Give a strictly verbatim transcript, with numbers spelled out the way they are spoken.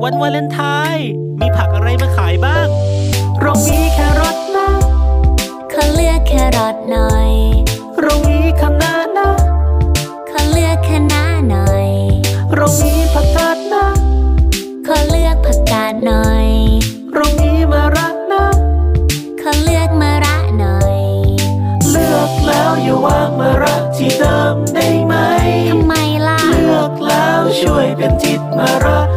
วันวาเลนไทน์มีผักอะไรมาขายบ้างเรามีแครอทนะขอเลือกแครอทหน่อยเรามีคะน้านะขอเลือกคะน้าหน่อยเรามีผักกาดนะขอเลือกผักกาดหน่อยเรามีมะระนะขอเลือกมะระหน่อยเลือกแล้วอย่าวางมะระที่เดิมได้ไหมทำไมล่ะเลือกแล้วช่วยเป็นทิศมะระ